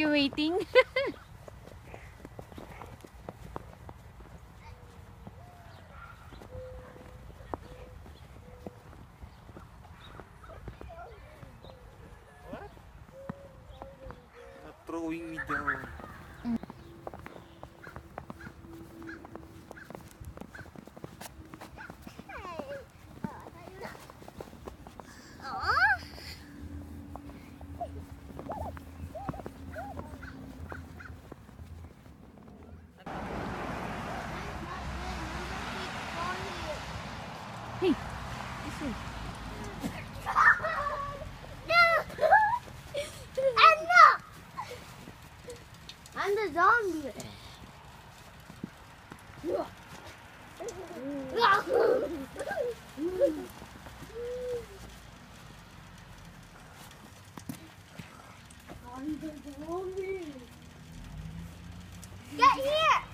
waiting. What? Not throwing me down. Hey, this way. I'm the zombie. I'm the zombie. Get here!